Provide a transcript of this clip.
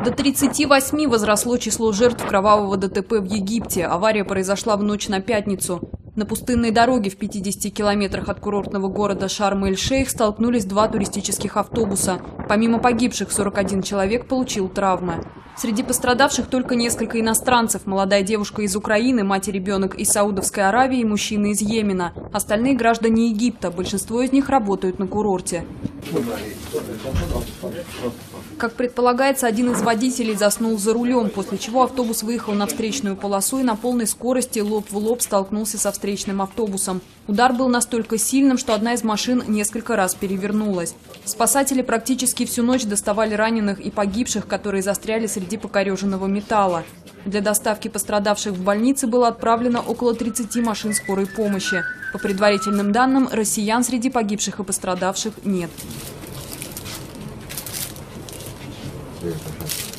До 38 возросло число жертв кровавого ДТП в Египте. Авария произошла в ночь на пятницу. На пустынной дороге в 50 километрах от курортного города Шарм-эль-Шейх столкнулись два туристических автобуса. Помимо погибших, 41 человек получил травмы. Среди пострадавших только несколько иностранцев. Молодая девушка из Украины, мать и ребенок из Саудовской Аравии и мужчина из Йемена. Остальные граждане Египта. Большинство из них работают на курорте. Как предполагается, один из водителей заснул за рулем, после чего автобус выехал на встречную полосу и на полной скорости лоб в лоб столкнулся со встречным автобусом. Удар был настолько сильным, что одна из машин несколько раз перевернулась. Спасатели практически всю ночь доставали раненых и погибших, которые застряли среди покореженного металла. Для доставки пострадавших в больницы было отправлено около 30 машин скорой помощи. По предварительным данным, россиян среди погибших и пострадавших нет.